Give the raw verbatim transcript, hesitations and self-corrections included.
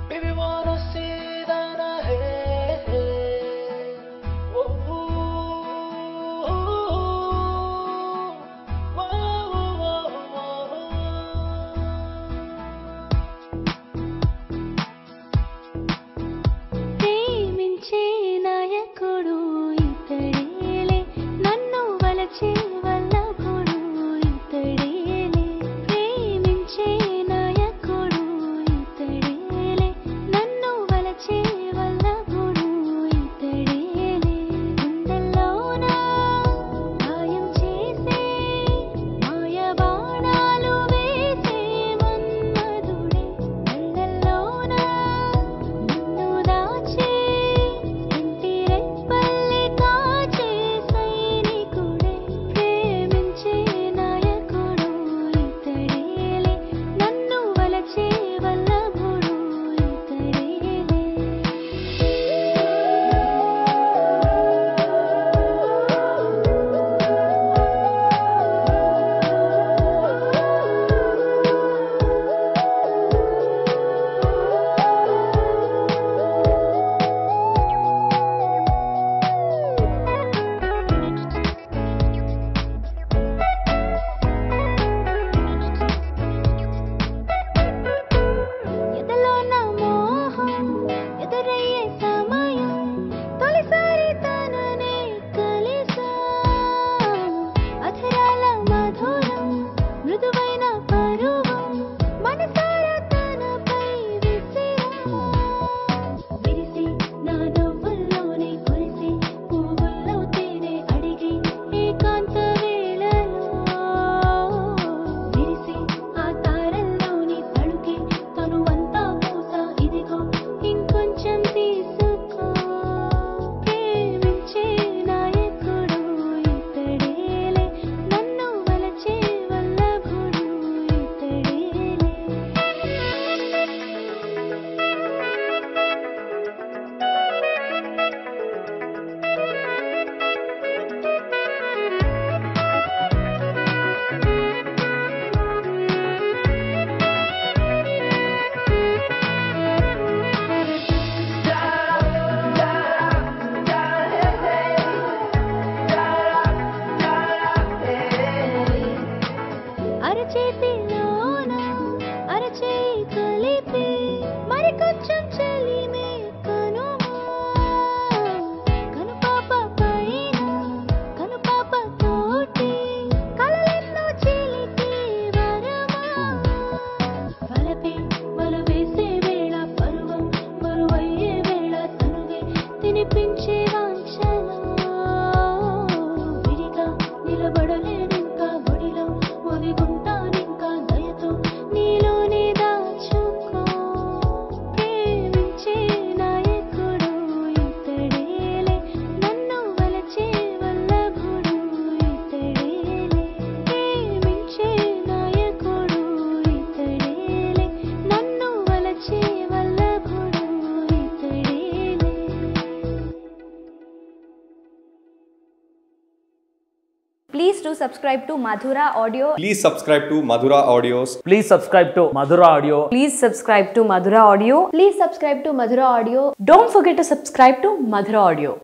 Baby wanna see that I hate. Whoa, whoa, whoa, ప్రేమించే నాయకుడు ఇతడేలే నన్ను వలచే వల్లభుడు ఇతడేలే ప్రేమించే నాయకుడు ఇతడేలే నన్ను వలచే వల్లభుడు ఇతడేలే గుండెల్లోన గాయం చేసే మాయ బాణాలు వేసే మన్మధుడే కళ్ళల్లోన నిన్ను దాచే ఇంటి రెప్పల్లి కాచే సైనికుడే ప్రేమించే నాయకుడు ఇతడేలే నన్ను వలచే వల్లభుడు ఇతడేలే ఎదలో నా మోహం ఎదురయ్యే సమయం తొలిసారి తననే కలిసా అధరాల మధురం మృదువైన పరువం మనసారా తనపై విసిరా విరిసి నా నవ్వుల్లోనే కురిసి పువ్వుల్లో తేనె అడిగి ఏకాంత వేళలో విరిసి ఆ తారల్లోని తడుకి తనువంతా పూసా ఇదిగో ఇంకొంచెం తీసుకో ప్రేమించే నాయకుడు ఇతడేలే నన్ను వలచే వల్లభుడు ఇతడేలే అరచేతిలోన అరచేయి కలిపి మరి కొంచెం చెలిమే కనుమా కనుపాప పైన కనుపాప తోటి కలలెన్నో చిలికి వరమా వలపే వలవేసే వేళ పరువం బరువయ్యే వేళ తనువే తినిపించే వాంఛలో విడిగా నిలబడలేనింకా ఒడిలో ఒదిగుంటానింకా దయతో నీలోనే దాచుకో ప్రేమించే నాయకుడు ఇతడేలే నన్ను వలచే వల్లభుడు ఇతడేలే ప్రేమించే నాయకుడు ఇతడేలే నన్ను వలచే వల్లభుడు ఇతడేలే. Please do subscribe to Madhura Audio. Please subscribe to Madhura Audios. Please subscribe to Madhura Audio. Please subscribe to Madhura Audio. Please subscribe to Madhura Audio. Don't forget to subscribe to Madhura Audio.